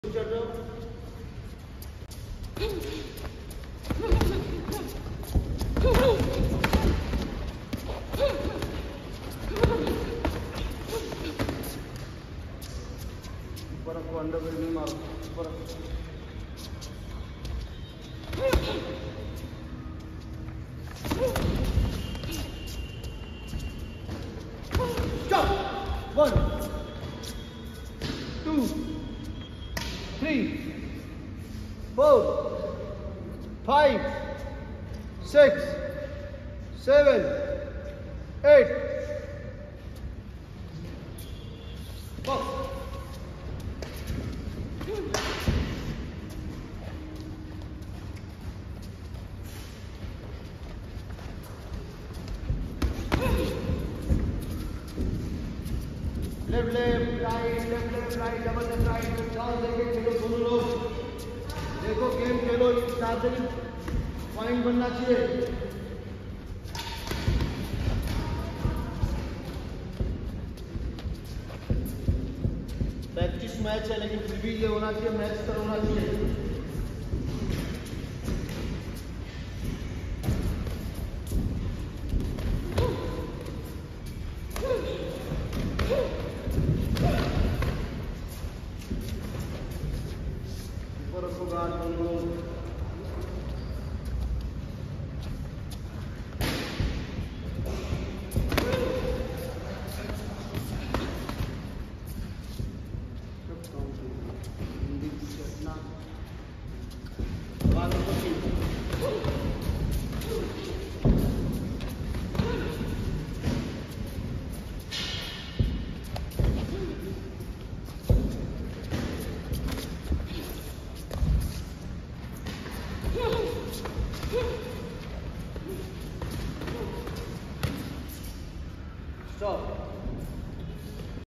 चल रहे हो? ऊपर आपको अंडर ब्रेक नहीं मारो, ऊपर stop 1 2 3 4 5 6 7 8 box left right double left right chance देके खेलो दोनों लोग। देखो गेम खेलो, इस हिसाब से पॉइंट बनना चाहिए। प्रैक्टिस मैच है लेकिन फिर भी ये होना चाहिए, मैच तर होना चाहिए। Stop.